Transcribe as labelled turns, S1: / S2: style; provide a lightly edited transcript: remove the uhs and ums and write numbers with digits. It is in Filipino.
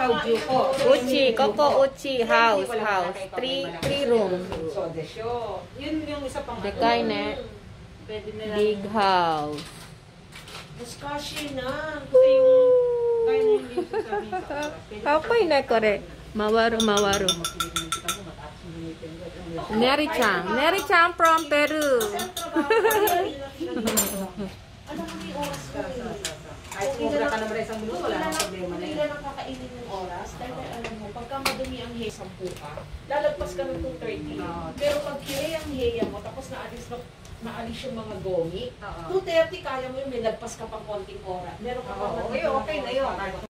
S1: Uchi, Coco Uchi house. 3 room.
S2: Yun yung isa pang
S1: Dekay big house.
S2: Muskashi na. Kasi yung kaya na yung dito sa
S1: Kapay na kore. Mawaru. Neri-chan from Peru.
S2: Alam mo yung oras ko
S3: Kahit kumura ka naman isang minuto, wala nang problema na
S2: Hindi
S3: yun.
S2: lang nakakainin ng oras. Dahil alam mo, pagka madumi ang hay, 10 ka, lalagpas ka ng 2:30. Pero pag hiri ang heya mo, tapos naalis yung mga gomi, 2:30 kaya mo yun, may lagpas ka pang konting oras. Meron ka pang
S3: Okay na yun.